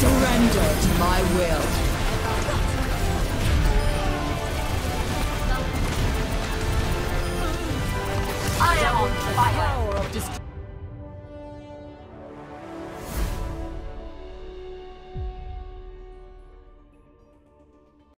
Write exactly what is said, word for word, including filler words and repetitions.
Surrender to my will. I am on fire. Power of destruction.